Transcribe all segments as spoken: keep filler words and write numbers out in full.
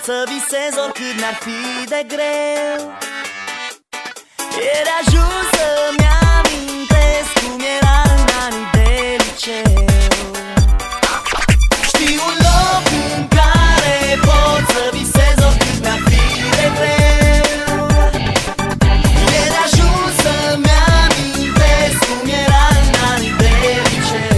să visez oricât n-ar fi de greu. Ieri ajuns să-mi amintesc cum era în anii de liceu. Știu un loc în care pot să visez oricât n-ar fi de greu. Ieri ajuns să-mi amintesc cum era în anii de liceu.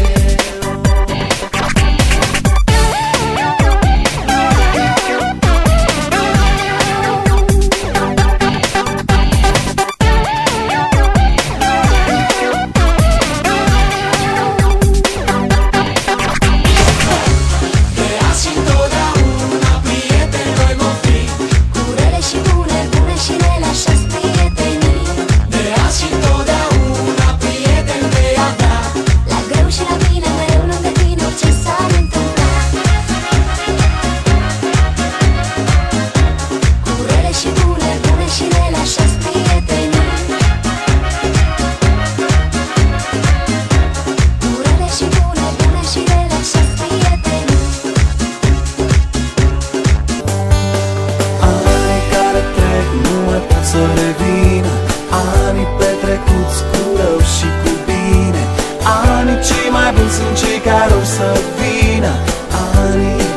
Să revină anii petrecuți cu rău și cu bine. Anii cei mai buni sunt cei care o să vină. Anii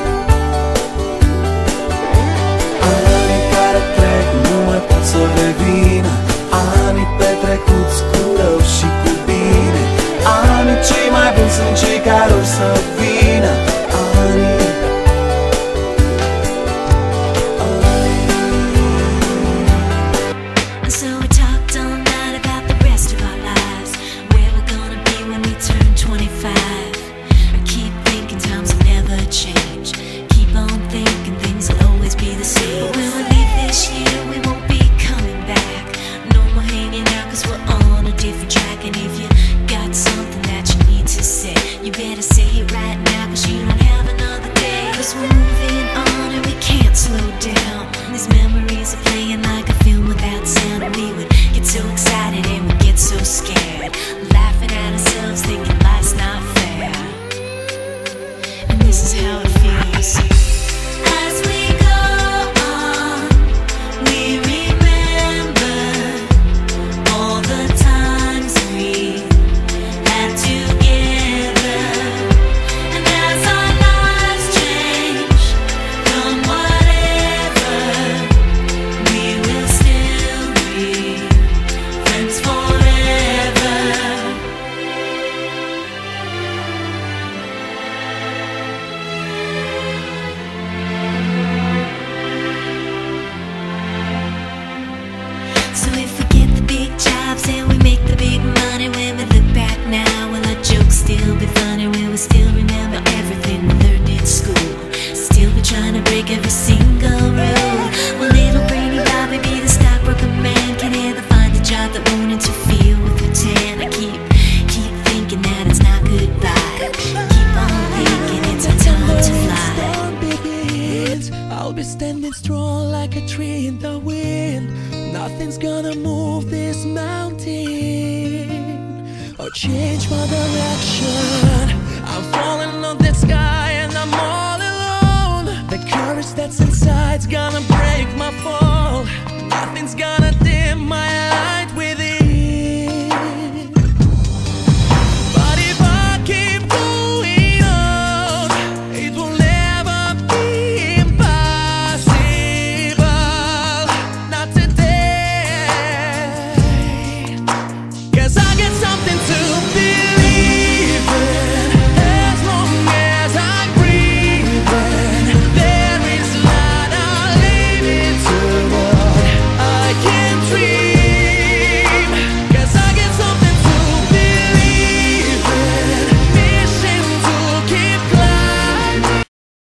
Anii care trec nu mai pot să revină. Anii petrecuți cu rău și cu bine. Anii cei mai buni sunt cei care o să vină. Anii standing strong like a tree in the wind. Nothing's gonna move this mountain or change my direction. I'm falling on the sky and I'm all alone. The courage that's inside's gonna break my fall.